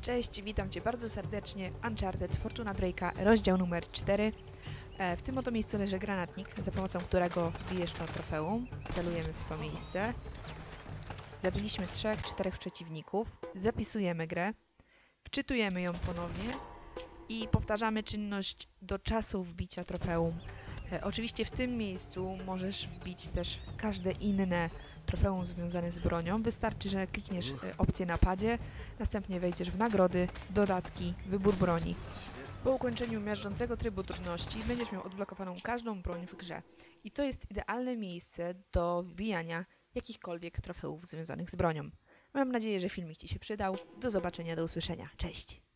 Cześć, witam Cię bardzo serdecznie. Uncharted Fortuna Drake'a, rozdział numer 4. W tym oto miejscu leży granatnik, za pomocą którego bijesz to trofeum. Celujemy w to miejsce. Zabiliśmy 3-4 przeciwników. Zapisujemy grę. Wczytujemy ją ponownie. I powtarzamy czynność do czasu wbicia trofeum. Oczywiście w tym miejscu możesz wbić też każde inne trofeum związane z bronią. Wystarczy, że klikniesz opcję na padzie, następnie wejdziesz w nagrody, dodatki, wybór broni. Po ukończeniu miażdżącego trybu trudności będziesz miał odblokowaną każdą broń w grze. I to jest idealne miejsce do wbijania jakichkolwiek trofeów związanych z bronią. Mam nadzieję, że filmik Ci się przydał. Do zobaczenia, do usłyszenia. Cześć!